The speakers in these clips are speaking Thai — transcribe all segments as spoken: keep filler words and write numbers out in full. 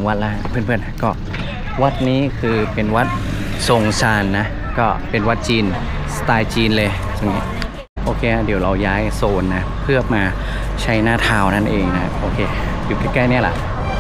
วัดแล้วเพื่อนๆก็วัดนี้คือเป็นวัดทรงชานนะก็เป็นวัดจีนสไตล์จีนเลยตรงนี้โอเคเดี๋ยวเราย้ายโซนนะเพื่อมาใช้หน้าทาวนั่นเองนะโอเคอยู่ใกล้ๆเนี่ยแหละ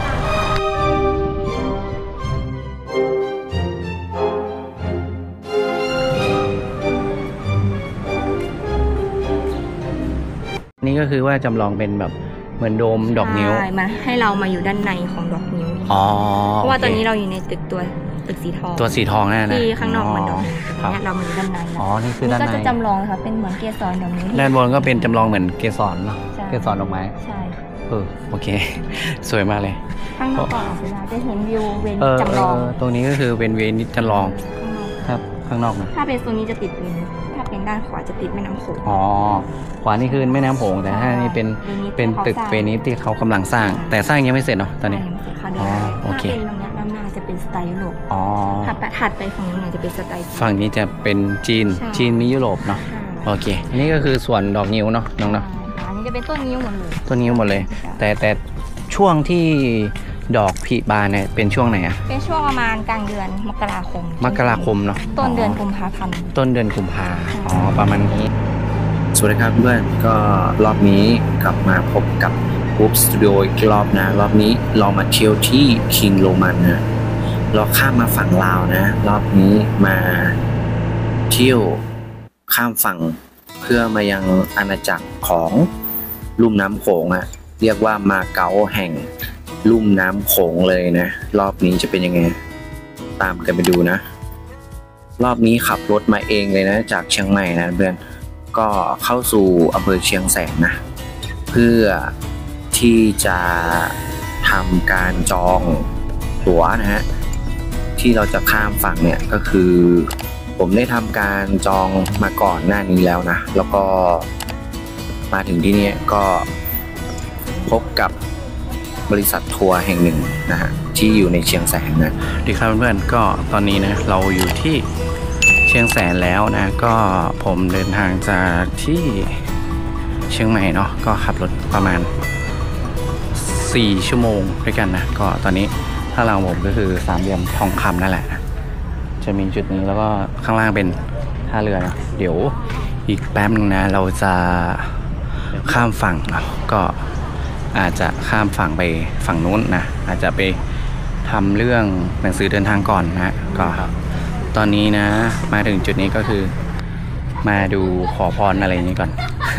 นี่ก็คือว่าจำลองเป็นแบบเหมือนโดมดอกนิ้วมันให้เรามาอยู่ด้านในของดอกนิ้วอ๋อเพราะว่าตอนนี้เราอยู่ในตึกตัวตึกสีทองตัวสีทองนั่นนะที่ข้างนอกมันดอกนิ้วเนี่ยเรามาอยู่ด้านในอ๋อนี่คือด้านในก็จะจำลองค่ะเป็นเหมือนเกสรดอกนิ้วด้านบนก็เป็นจำลองเหมือนเกสรเนาะเกสรดอกไม้ใช่เออโอเคสวยมากเลยข้างนอกก่อนเวลาจะเห็นวิวเวนจำลองตรงนี้ก็คือเวนเวนนิจำลองครับข้างนอกนะถ้าเป็นโซนนี้จะติดเวนถ้าเป็นด้านขวาจะติดแม่น้ำโขงอ๋อขวานี่คือแม่น้ำโขงแต่ถ้านี่เป็นเป็นตึกเวนิสที่เขากำลังสร้างแต่สร้างยังไม่เสร็จเนาะตอนนี้อ๋อโอเคถ้าเป็นตรงนี้ด้านหน้าจะเป็นสไตล์ยุโรปอ๋อถัดไปถัดไปฝั่งนี้จะเป็นสไตล์ฝั่งนี้จะเป็นจีนจีนมียุโรปเนาะโอเคนี่ก็คือส่วนดอกนิ้วเนาะน้องเนาะอันนี้จะเป็นต้นนิ้วหมดเลยต้นนิ้วหมดเลยแต่แต่ช่วงที่ดอกผลิบานเนี่ยเป็นช่วงไหนอะเป็นช่วงประมาณกลางเดือนมกราคมมกราคมเนาะต้นเดือนกุมภาพันธ์ต้นเดือนกุมภาอ๋อประมาณนี้สวัสดีครับเพื่อนก็รอบนี้กลับมาพบกับปุ๊บสตูดิโออีกรอบนะรอบนี้เรามาเที่ยวที่คิงโรมันนะเราข้ามมาฝั่งลาวนะรอบนี้มาเที่ยวข้ามฝั่งเพื่อมายังอาณาจักรของลุ่มน้ำโขงอะเรียกว่ามาเก๊าแห่งลุ่มน้ำโขงเลยนะรอบนี้จะเป็นยังไงตามกันไปดูนะรอบนี้ขับรถมาเองเลยนะจากเชียงใหม่นะเพื่อนก็เข้าสู่อำเภอเชียงแสนนะเพื่อที่จะทำการจองตั๋วนะฮะที่เราจะข้ามฝั่งเนี่ยก็คือผมได้ทำการจองมาก่อนหน้านี้แล้วนะแล้วก็มาถึงที่นี่ก็พบกับบริษัททัวร์แห่งหนึ่งนะฮะที่อยู่ในเชียงแสนนะดีครับเพื่อนๆก็ตอนนี้นะเราอยู่ที่เชียงแสนแล้วนะก็ผมเดินทางจากที่เชียงใหม่เนาะก็ขับรถประมาณสี่ชั่วโมงด้วยกันนะก็ตอนนี้ถ้าเราผมก็คือสามเหลี่ยมทองคำนั่นแหละจะมีจุดนี้แล้วก็ข้างล่างเป็นท่าเรือนะเดี๋ยวอีกแป๊บนึงนะเราจะข้ามฝั่งเนาะก็อาจจะข้ามฝั่งไปฝั่งนู้นนะอาจจะไปทำเรื่องหนังสือเดินทางก่อนนะก็ตอนนี้นะมาถึงจุดนี้ก็คือมาดูขอพรอะไรอย่างนี้ก่อน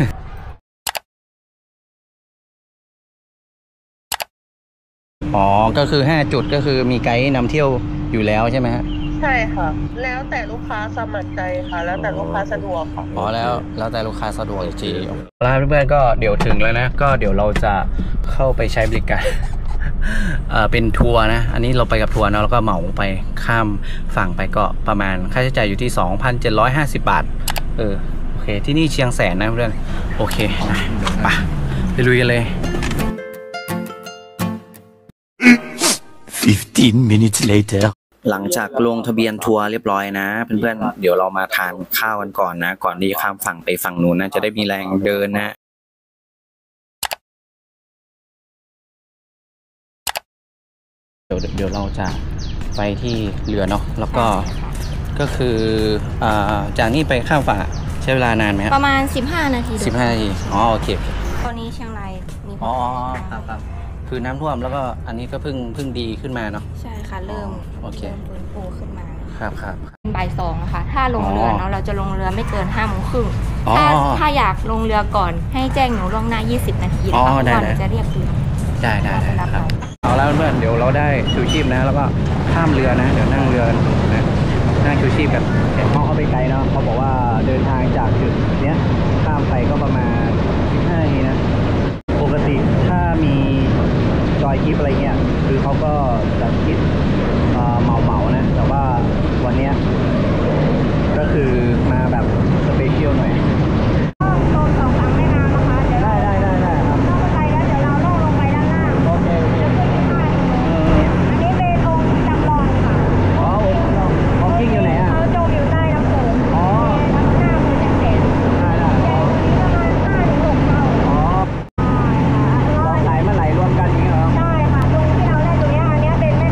อ๋อก็คือห้าจุดก็คือมีไกด์นำเที่ยวอยู่แล้วใช่ไหมฮะใช่ค่ะแล้วแต่ลูกค้าสมัครใจค่ะแล้วแต่ลูกค้าสะดวกค่ะอ๋อแล้วแล้วแต่ลูกค้าสะดวกจริงๆแล้วเพื่อนๆก็เดี๋ยวถึงแล้วนะก็เดี๋ยวเราจะเข้าไปใช้บริการเอ่อเป็นทัวร์นะอันนี้เราไปกับทัวร์นะแล้วก็เหมาไปข้ามฝั่งไปก็ประมาณค่าใช้จ่ายอยู่ที่ สองพันเจ็ดร้อยห้าสิบ บาทเออโอเคที่นี่เชียงแสนนะเพื่อนโอเคนะไปไปลุยกันเลย fifteen minutes later หลังจากลงทะเบียนทัวร์เรียบร้อยนะเพื่อนๆเดี๋ยวเรามาทานข้าวกันก่อนนะก่อนที่จะข้ามฝั่งไปฝั่งนู้นนะจะได้มีแรงเดินนะเดี๋ยวเดี๋ยวเราจะไปที่เรือเนาะแล้วก็ก็คืออ่าจากนี้ไปข้ามฝั่งใช้เวลานานไหมประมาณสิบห้านาทีสิบห้านาทีอ๋อโอเคตอนนี้เชียงรายมีอ๋อครับครับคือน้ำท่วมแล้วก็อันนี้ก็เพิ่งเพิ่งดีขึ้นมาเนาะใช่ค่ะเริ่มโอเคฟื้นฟูขึ้นมาครับครับบ่ายสองนะคะถ้าลงเรือเนาะเราจะลงเรือไม่เกินห้าโมงครึ่งถ้าถ้าอยากลงเรือก่อนให้แจ้งหนูล่วงหน้ายี่สิบนาทีนะคะก่อนจะเรียกเรือได้ได้ได้ครับเอาแล้วเพื่อนเดี๋ยวเราได้ชูชีพนะแล้วก็ข้ามเรือนะเดี๋ยวนั่งเรือนะนั่งชูชีพกันเห็นเขาเข้าไปไกลเนาะเขาบอกว่าเดินทางจากจุดเนี้ยข้ามไปก็ประมาณสิบห้านาทีนะปกติถ้ามีจอยคลิปอะไรเงี้ยคือเขาก็จะคิดเหมาเหมานะแต่ว่าวันนี้ก็คือมาแบบสเปเชียลหน่อยลงสองสามแม่น้ำนะคะเดี๋ยวได้ได้ได้ได้ครับล่องไปแล้วเดี๋ยวเราล่องลงไปด้านล่างโอเคโอเคอันนี้เป็นองค์จำลองค่ะอ๋อองค์กิ้งอยู่ไหนอ่ะเขาจมอยู่ใต้น้ำโขงอ๋อน้ำหน้ามือจะเห็นได้ได้ประมาณห้าถึงหกเท่าอ๋อเราไหลมาไหลรวมกันอย่างนี้เหรอได้ค่ะตรงที่เราได้ตรงนี้อันนี้เป็น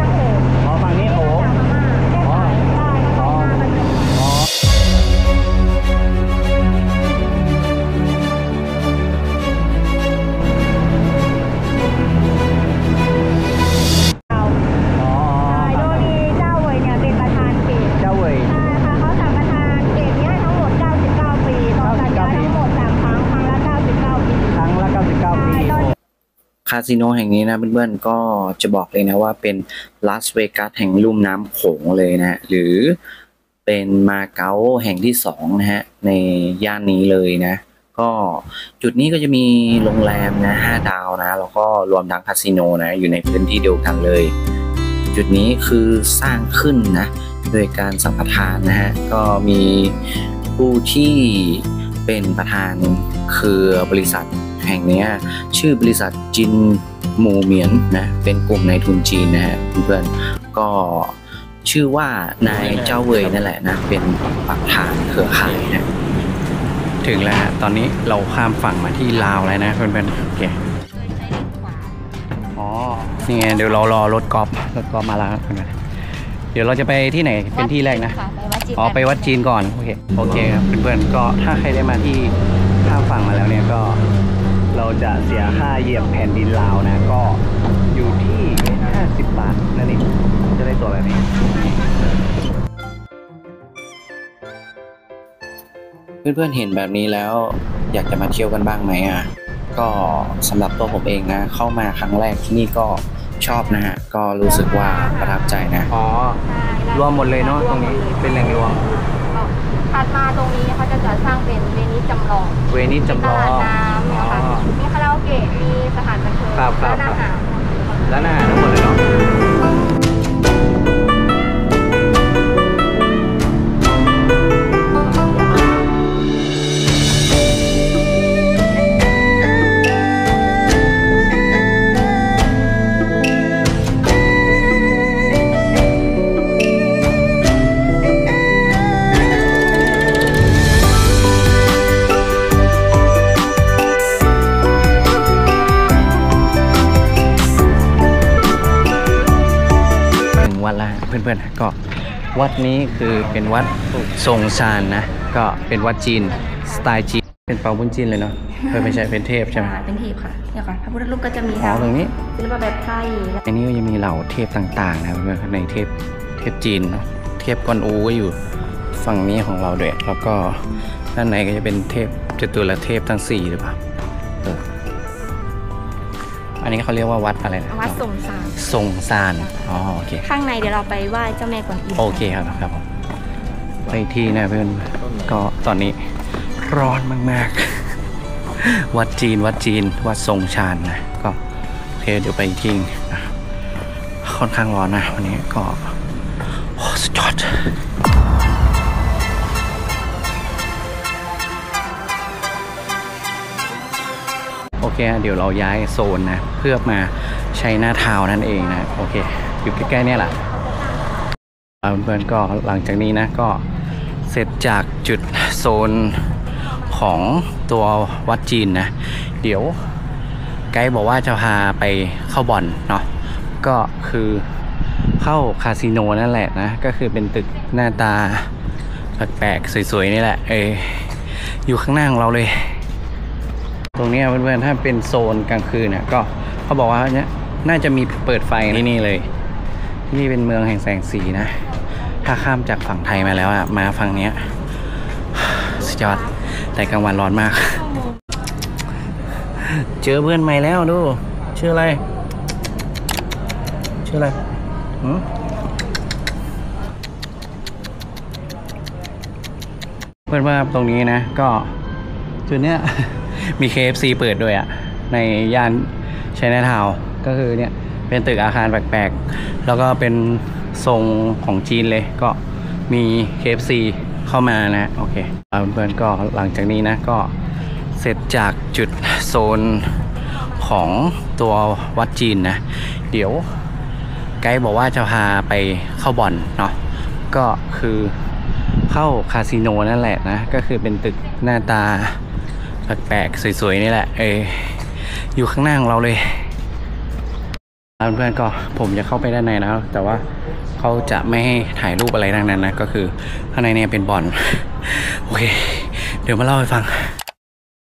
คาสิโนแห่งนี้นะเพื่อนๆก็จะบอกเลยนะว่าเป็นลาสเวกัสแห่งลุ่มน้ำโขงเลยนะหรือเป็นมาเก๊าแห่งที่สองนะฮะในย่านนี้เลยนะก็จุดนี้ก็จะมีโรงแรมนะห้าดาวนะแล้วก็รวมทั้งคาสิโนนะอยู่ในพื้นที่เดียวกันเลยจุดนี้คือสร้างขึ้นนะโดยการสัมปทานนะฮะก็มีผู้ที่เป็นประธานคือบริษัทแห่งนี้ชื่อบริษัทจินหมูเหมียนนะเป็นกลุ่มนายทุนจีนนะฮะเพื่อนๆก็ชื่อว่านายเจ้าเว่ยนั่นแหละนะเป็นประธานเครือข่ายนะถึงแล้วฮะตอนนี้เราข้ามฝั่งมาที่ลาวแล้วนะเพื่อนๆโอเคอ๋อนี่ไงเดี๋ยวเรารอรถกอล์ฟรถกอล์ฟมาแล้วเพื่อนๆเดี๋ยวเราจะไปที่ไหนเป็นที่แรกนะอ๋อไปวัดจีนก่อนโอเคโอเคครับเพื่อนๆก็ถ้าใครได้มาที่ข้ามฝั่งมาแล้วเนี่ยก็เราจะเสียค่าเหยียบแผ่นดินลาวนะก็อยู่ที่ห้าสิบบาทนั่นเองจะได้ตัวแบบนี้เพื่อนๆเห็นแบบนี้แล้วอยากจะมาเที่ยวกันบ้างไหมอ่ะก็สำหรับตัวผมเองนะเข้ามาครั้งแรกที่นี่ก็ชอบนะฮะก็รู้สึกว่าประทับใจนะอ๋อรวมหมดเลยเนาะตรงนี้เป็นแหล่งรวมถัดมาตรงนี้เขาจะจัดสร้างเป็นเวนิสจำลองเวนิสจำลองน้ำเนี่ยค่ะมีคาราโอเกะมีสถานบันเทิงร้านอาหารร้านอาหารทั้งหมดเลยเนาะเพื่อนๆก็วัดนี้คือเป็นวัดทรงซานนะก็เป็นวัดจีนสไตล์จีนเป็นเปาบุญจีนเลยเนาะไม่ใช่เป็นเทพใช่ไหมเป็นเทพค่ะเนี่ยค่ะพระพุทธรูปก็จะมีอ๋อตรงนี้ศิลปะแบบไทยอันนี้ก็ยังมีเหล่าเทพต่างๆนะเพื่อนๆในเทพเทพจีนเนาะเทพกวนอูก็อยู่ฝั่งนี้ของเราด้วยแล้วก็ด้านในก็จะเป็นเทพจตุรเทพทั้งสี่หรือเปล่าเอออันนี้เขาเรียกว่าวัดอะไรนะวัดทรงซานทรงซานอ๋อโอเคข้างในเดี๋ยวเราไปไหว้เจ้าแม่กวนอิมโอเคครับครับไปที่นะเพื่อนก็ตอนนี้ร้อนมากๆวัดจีนวัดจีนวัดทรงซานนะก็โอเคเดี๋ยวไปทิ้งค่อนข้างร้อนนะวันนี้ก็โอ้สุดยอดโอเคเดี๋ยวเราย้ายโซนนะเพื่อมาใช้หน้าทาวนั่นเองนะโอเคอยู่ใกล้ๆเนี่ยแหละเพื่อนๆก็หลังจากนี้นะก็เสร็จจากจุดโซนของตัววัดจีนนะเดี๋ยวไกด์บอกว่าจะพาไปเข้าบ่อนเนาะก็คือเข้าคาสิโนนั่นแหละนะก็คือเป็นตึกหน้าตาแปลกๆสวยๆนี่แหละเอออยู่ข้างหน้าของเราเลยตรงนี้เพื่อนๆถ้าเป็นโซนกลางคืนเนี่ยก็เขาบอกว่าเนี่ยน่าจะมีเปิดไฟที่นี่เลยที่นี่เป็นเมืองแห่งแสงสีนะถ้าข้ามจากฝั่งไทยมาแล้วอะมาฝั่งนี้สุดยอดแต่กลางวันร้อนมากเจอเพื่อนใหม่แล้วดูชื่ออะไรชื่ออะไรเพื่อนว่าตรงนี้นะก็จุดเนี้ยมี เค เอฟ ซี เปิดด้วยอ่ะในย่านไชน่าทาวน์ก็คือเนี่ยเป็นตึกอาคารแปลกๆแล้วก็เป็นทรงของจีนเลยก็มี เค เอฟ ซี เข้ามานะโอเคเพื่อนๆก็หลังจากนี้นะก็เสร็จจากจุดโซนของตัววัดจีนนะเดี๋ยวไกด์บอกว่าจะพาไปเข้าบ่อนเนาะก็คือเข้าคาสิโนนั่นแหละนะก็คือเป็นตึกหน้าตาแปลกๆสวยๆนี่แหละเอออยู่ข้างหน้าของเราเลยเพื่อนๆก็ผมจะเข้าไปด้านในนะแต่ว่าเขาจะไม่ให้ถ่ายรูปอะไรทั้งนั้นนะก็คือข้างในเนี่ยเป็นบ่อนโอเคเดี๋ยวมาเล่าให้ฟัง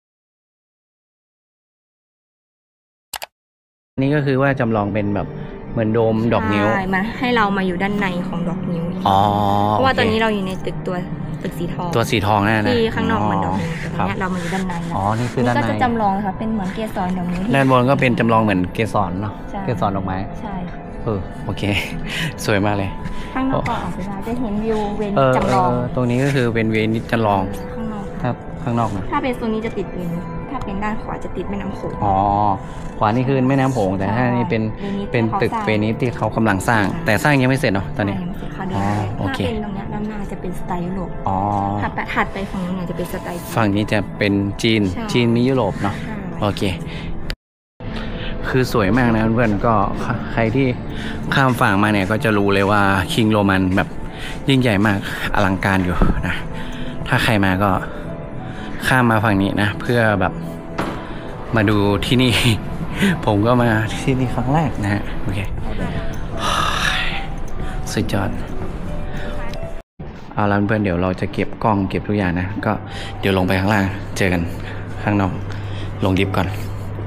นี่ก็คือว่าจำลองเป็นแบบมือนโดมดอกนิ้วใช่มันให้เรามาอยู่ด้านในของดอกนิ้วอ๋อเพราะว่าตอนนี้เราอยู่ในตึกตัวตึกสีทองตัวสีทองนั่นนะที่ข้างนอกมันดอกนิ้วแต่ตอนนี้เรามาอยู่ด้านในอ๋อนี่คือด้านในก็จะจำลองค่ะเป็นเหมือนเกสรดอกนิ้วด้านบนก็เป็นจำลองเหมือนเกสรเนาะเกสรดอกไม้ใช่เออโอเคสวยมากเลยข้างนอกก็ออกไปได้จะเห็นวิวเวนจำลองตรงนี้ก็คือเป็นเวนจำลองข้างนอกครับข้างนอกนะถ้าเป็นโซนนี้จะติดเวนถ้าเป็นด้านขวาจะติดแม่น้ำโขงอ๋อขวานี่คือแม่น้ำโขงแต่ถ้านี่เป็นเป็นตึกเวนิสที่เขากำลังสร้างแต่สร้างยังไม่เสร็จเนาะตอนนี้อ๋อโอเคถ้าเป็นตรงนี้ด้านหน้าจะเป็นสไตล์ยุโรปอ๋อถัดไปถัดไปฝั่งนี้จะเป็นสไตล์ฝั่งนี้จะเป็นจีนจีนมียุโรปเนาะโอเคคือสวยมากนะเพื่อนก็ใครที่ข้ามฝั่งมาเนี่ยก็จะรู้เลยว่าคิงโรมันแบบยิ่งใหญ่มากอลังการอยู่นะถ้าใครมาก็ข้ามมาฝั่งนี้นะเพื่อแบบมาดูที่นี่ ผมก็มาที่นี่ครั้งแรกนะฮะโอเคสุดยอดเอาล่ะเพื่อนเดี๋ยวเราจะเก็บกล้องเก็บทุกอย่างนะก็เดี๋ยวลงไปข้างล่างเจอกันข้างนอกลงลิฟต์ก่อน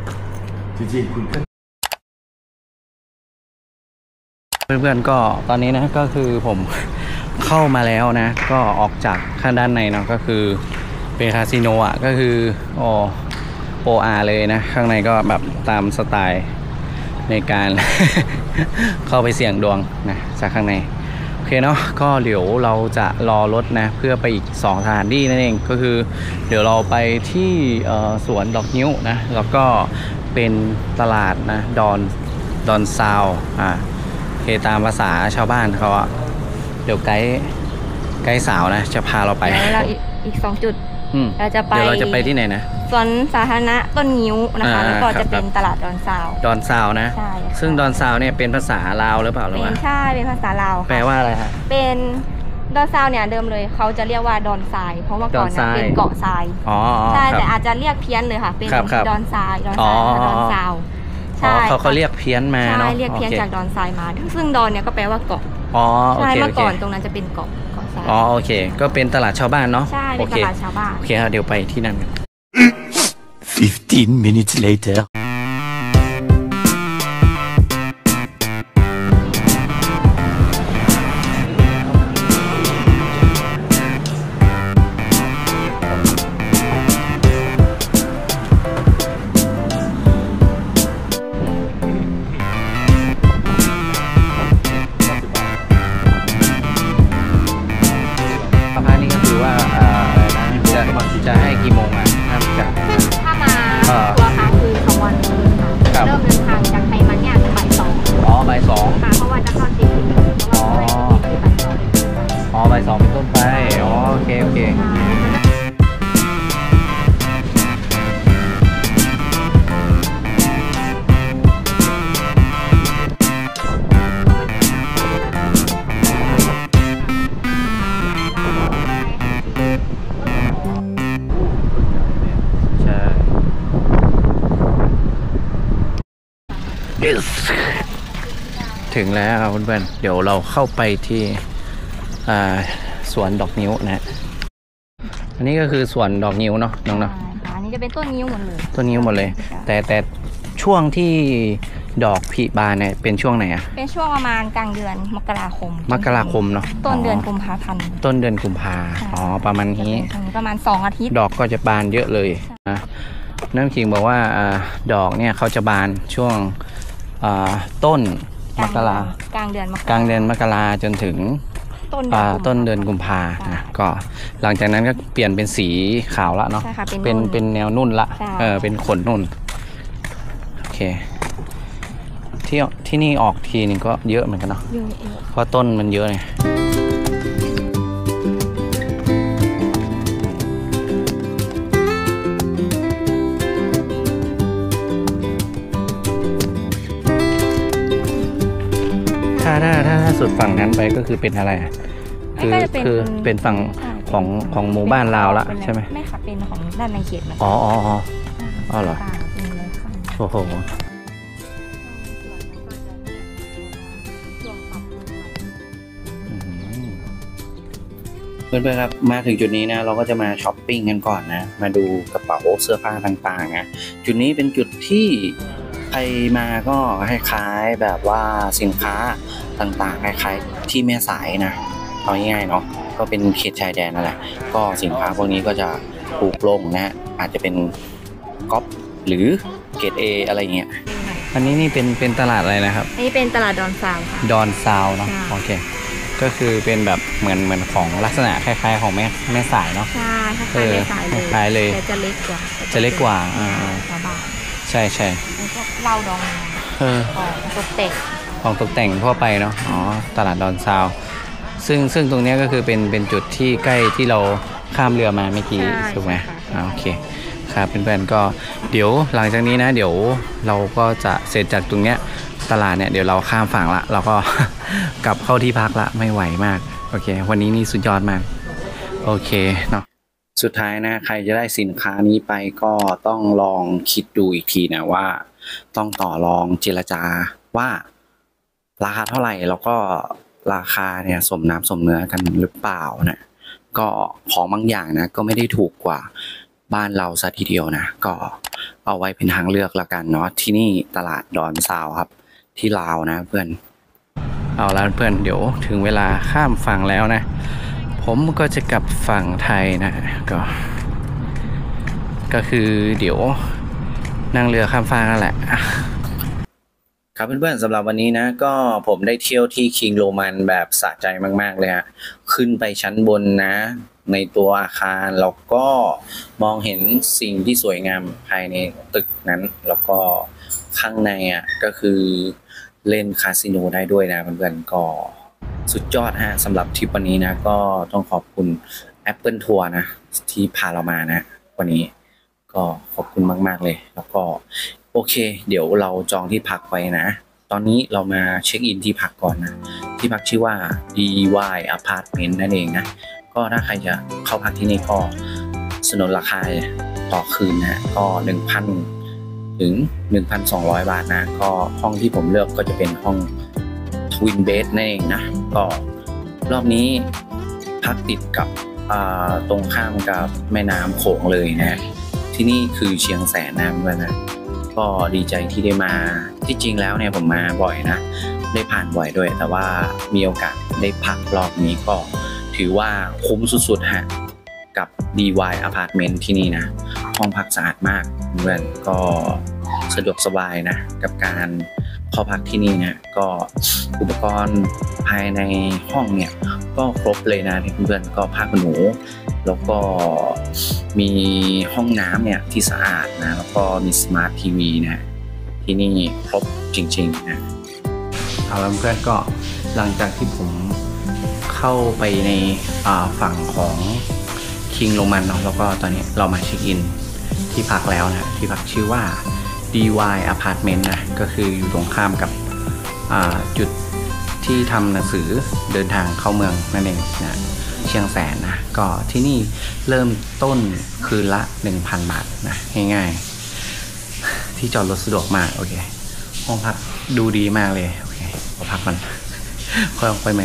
เพื่อนๆก็ตอนนี้นะก็คือผมเข้ามาแล้วนะก็ออกจากข้างด้านในเนาะก็คือเป็นคาสิโนอ่ะก็คือโอโออาร์เลยนะข้างในก็แบบตามสไตล์ในการ เข้าไปเสี่ยงดวงนะจากข้างในโอเคเนาะก็เดี๋ยวเราจะรอรถนะเพื่อไปอีกสองสถานที่นั่นเองก็คือเดี๋ยวเราไปที่สวนดอกนิ้วนะแล้วก็เป็นตลาดนะดอนดอนซาวอ่าโอเคตามภาษาชาวบ้านเขาอะเดี๋ยวไกด์ไกด์สาวนะจะพาเราไปแล้วเราอีกสองจุดเราจะไปเดี๋ยวเราจะไปที่ไหนนะสวนสาธารณะต้นนิ้วนะคะแล้วก็จะเป็นตลาดดอนซาวดอนซาวนะใช่ซึ่งดอนซาวเนี่ยเป็นภาษาลาวหรือเปล่าหรือว่าใช่เป็นภาษาลาวแปลว่าอะไรฮะเป็นดอนซาวเนี่ยเดิมเลยเขาจะเรียกว่าดอนทรายเพราะว่าก่อนนะเป็นเกาะทรายอ๋อใช่แต่อาจจะเรียกเพี้ยนเลยค่ะเป็นดอนทรายดอนทรายดอนซาวใช่เขาเขาเรียกเพี้ยนมาเนาะใช่เรียกเพี้ยนจากดอนทรายมาซึ่งดอนเนี่ยก็แปลว่าเกาะอ๋อใช่เมื่อก่อนตรงนั้นจะเป็นเกาะเกาะทรายอ๋อโอเคก็เป็นตลาดชาวบ้านเนาะใช่เป็นตลาดชาวบ้านโอเคเดี๋ยวไปที่นั่นกัน fifteen minutes later จะให้กี่โมงอ่ะถ้าจะถ้ามาตัวค้างคือสองวันคืนค่ะเริ่มเดินทางจากไทยมาเนี่ยบ่ายสองอ๋อบ่ายสองค่ะเพราะว่าจะเข้าตีสี่อ๋ออ๋อบ่ายสองเป็นต้นไปอ๋อโอเคโอเคถึงแล้วเพื่อนๆเดี๋ยวเราเข้าไปที่สวนดอกนิ้วนะอันนี้ก็คือสวนดอกนิ้วเนาะน้องเนาะอันนี้จะเป็นต้นนิ้วหมดเลยต้นนิ้วหมดเลยแต่แต่ช่วงที่ดอกผลิบานเนี่ยเป็นช่วงไหนอะเป็นช่วงประมาณกลางเดือนมกราคมมกราคมเนาะต้นเดือนกุมภาพันธ์ต้นเดือนกุมภาอ๋อประมาณนี้ประมาณสองอาทิตย์ดอกก็จะบานเยอะเลยนะน้ำขิงบอกว่าดอกเนี่ยเขาจะบานช่วงต้นมกรากลางเดือนมกลางเดือนมกราจนถึงต้นเดือนกุมภานะก็หลังจากนั้นก็เปลี่ยนเป็นสีขาวละเนาะเป็นเป็นแนวนุ่นละเออเป็นขนนุ่นโอเคที่ที่นี่ออกทีนึงก็เยอะเหมือนกันเนาะเพราะต้นมันเยอะไงถ้าถ้าถ้าสุดฝั่งนั้นไปก็คือเป็นอะไรคือคือเป็นฝั่งของของหมู่บ้านลาวละใช่ไหมไม่ค่ะเป็นของด้านในเขตอ๋ออ๋ออ๋ออ๋อเหรอโอ้โหเพื่อนๆครับมาถึงจุดนี้นะเราก็จะมาช้อปปิ้งกันก่อนนะมาดูกระเป๋าเสื้อผ้าต่างๆนะจุดนี้เป็นจุดที่ใครมาก็คล้ายๆแบบว่าสินค้าต่างๆคล้ายๆที่แม่สายนะเอาง่ายๆเนาะก็เป็นเขตชายแดนนั่นแหละก็สินค้าพวกนี้ก็จะถูกลงนะอาจจะเป็นก๊อปหรือเกรด A อะไรเงี้ยอันนี้นี่เป็นเป็นตลาดอะไรนะครับนี่เป็นตลาดดอนซาวค่ะดอนซาวเนาะโอเคก็คือเป็นแบบเหมือนเหมือนของลักษณะคล้ายๆของแม่แม่สายเนาะใช่คล้ายๆแม่สายเลยคล้ายเลยแต่จะเล็กกว่าจะเล็กกว่าอ่าใช่ใช่พวกเหล้าดองเออของตกแต่งของตกแต่งทั่วไปเนาะอ๋อตลาดดอนซาวซึ่งซึ่งตรงนี้ก็คือเป็นเป็นจุดที่ใกล้ที่เราข้ามเรือมาเมื่อกี้ถูกไหมอ่าโอเคครับเพื่อนๆก็เดี๋ยวหลังจากนี้นะเดี๋ยวเราก็จะเสร็จจากตรงเนี้ยตลาดเนี่ยเดี๋ยวเราข้ามฝั่งละเราก็ กลับเข้าที่พักละไม่ไหวมากโอเควันนี้นี่สุดยอดมากโอเคเนาะสุดท้ายนะใครจะได้สินค้านี้ไปก็ต้องลองคิดดูอีกทีนะว่าต้องต่อรองเจรจาว่าราคาเท่าไหร่แล้วก็ราคาเนี่ยสมน้ำสมเนื้อกันหรือเปล่านะก็ของบางอย่างนะก็ไม่ได้ถูกกว่าบ้านเราซะทีเดียวนะก็เอาไว้เป็นทางเลือกละกันเนาะที่นี่ตลาดดอนซาวครับที่ลาวนะเพื่อนเอาละเพื่อนเดี๋ยวถึงเวลาข้ามฝั่งแล้วนะผมก็จะกลับฝั่งไทยนะก็ก็คือเดี๋ยวนั่งเรือข้ามฟากนั่นแหละครับเพื่อนๆสำหรับวันนี้นะก็ผมได้เที่ยวที่คิงโรมันแบบสะใจมากๆเลยฮะขึ้นไปชั้นบนนะในตัวอาคารแล้วก็มองเห็นสิ่งที่สวยงามภายในตึกนั้นแล้วก็ข้างในอ่ะก็คือเล่นคาสิโนได้ด้วยนะเพื่อนๆก็สุดยอดฮะสำหรับทริปวันนี้นะก็ต้องขอบคุณ Apple Tour นะที่พาเรามานะวันนี้ก็ขอบคุณมากๆเลยแล้วก็โอเคเดี๋ยวเราจองที่พักไว้นะตอนนี้เรามาเช็คอินที่พักก่อนนะที่พักชื่อว่า ดี วาย Apartment นั่นเองนะก็ถ้าใครจะเข้าพักที่นี่ก็สนนราคาต่อคืนนะก็ หนึ่งพัน ถึง หนึ่งพันสองร้อย บาทนะก็ห้องที่ผมเลือกก็จะเป็นห้อง Twin Bed นั่นเองนะก็รอบนี้พักติดกับตรงข้ามกับแม่น้ำโขงเลยนะที่นี่คือเชียงแสนนะเพื่อนนะก็ดีใจที่ได้มาที่จริงแล้วเนี่ยผมมาบ่อยนะได้ผ่านบ่อยด้วยแต่ว่ามีโอกาสได้พักรอบนี้ก็ถือว่าคุ้มสุดๆฮะกับ ดี วาย Apartment ที่นี่นะห้องพักสะอาดมากเพื่อนก็สะดวกสบายนะกับการเข้าพักที่นี่เนี่ยก็อุปกรณ์ภายในห้องเนี่ยก็ครบเลยนะเพื่อนก็ผ้าขนหนูแล้วก็มีห้องน้ำเนี่ยที่สะอาดนะแล้วก็มีสมาร์ททีวีนะที่นี่ครบจริงๆนะเอาละเพื่อนก็หลังจากที่ผมเข้าไปในฝั่งของคิงโรมันเนาะแล้วก็ตอนนี้เรามาเช็คอินที่พักแล้วนะที่พักชื่อว่า ดี วาย Apartment นะก็คืออยู่ตรงข้ามกับจุดที่ทำหนังสือเดินทางเข้าเมืองนั่นเองนะเชียงแสนนะก็ที่นี่เริ่มต้นคืนละ หนึ่งพัน บาทนะง่ายๆที่จอดรถสะดวกมากโอเคห้องพักดูดีมากเลยโอเคขอพักมันค่อยออกไปไหม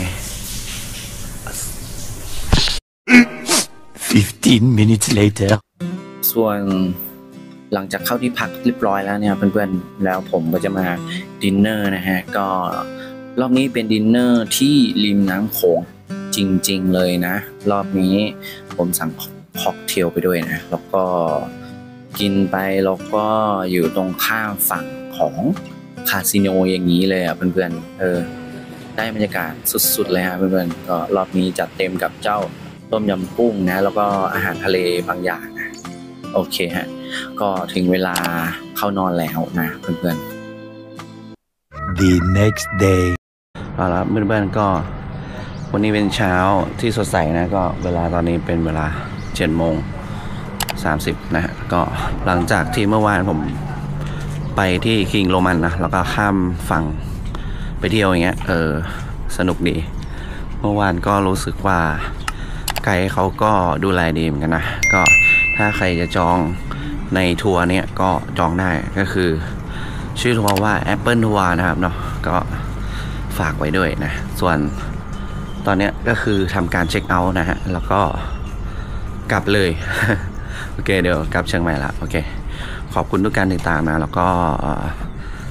fifteen minutes later ส่วนหลังจากเข้าที่พักเรียบร้อยแล้วเนี่ยเพื่อนๆแล้วผมก็จะมาดินเนอร์นะฮะก็รอบนี้เป็นดินเนอร์ที่ริมน้ำโขงจริงๆเลยนะรอบนี้ผมสั่งค็อกเทลไปด้วยนะแล้วก็กินไปแล้วก็อยู่ตรงข้ามฝั่งของคาสิโนอย่างนี้เลยอ่ะเพื่อนๆเออได้บรรยากาศสุดๆเลยฮะเพื่อนๆก็รอบนี้จัดเต็มกับเจ้าต้มยำกุ้งนะแล้วก็อาหารทะเลบางอย่างนะโอเคฮะก็ถึงเวลาเข้านอนแล้วนะเพื่อนๆ The next day เอาละเพื่อนๆก็วันนี้เป็นเช้าที่สดใสนะก็เวลาตอนนี้เป็นเวลาเจ็ดโมงสามสิบนะฮะก็หลังจากที่เมื่อวานผมไปที่คิงโรมันนะแล้วก็ข้ามฝั่งไปเที่ยวอย่างเงี้ยเออสนุกดีเมื่อวานก็รู้สึกว่าไกด์เขาก็ดูแลดีเหมือนกันนะก็ถ้าใครจะจองในทัวร์เนี้ยก็จองได้ก็คือชื่อทัวร์ว่า Apple Tour นะครับเนาะก็ฝากไว้ด้วยนะส่วนตอนนี้ก็คือทำการเช็คเอาท์นะฮะแล้วก็กลับเลย โอเคเดี๋ยวกลับเชียงใหม่ละโอเคขอบคุณทุกการติดตามนะแล้วก็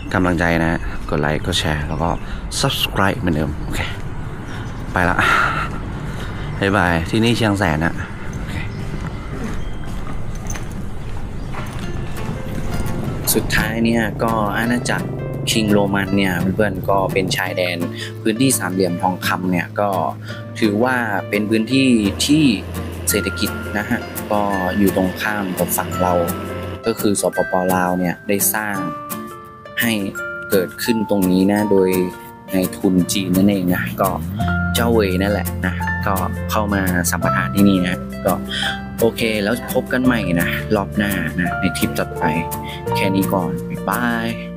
กำลังใจนะกดไลค์กดแชร์แล้วก็ subscribe เหมือนเดิมโอเคไปละบ๊ายบายที่นี่เชียงแสนนะสุดท้ายเนี่ยก็อาณาจักรคิงโรมันเนี่ยเพื่อนๆก็เป็นชายแดนพื้นที่สามเหลี่ยมทองคำเนี่ยก็ถือว่าเป็นพื้นที่ที่เศรษฐกิจนะฮะก็อยู่ตรงข้ามกับฝั่งเราก็คือสปป.ลาวเนี่ยได้สร้างให้เกิดขึ้นตรงนี้นะโดยในทุนจีนนั่นเองนะก็เจ้าเว่ยนั่นแหละนะก็เข้ามาสัมปทานที่นี่นะก็โอเคแล้วพบกันใหม่นะรอบหน้านะในทริปต่อไปแค่นี้ก่อนบ๊ายบาย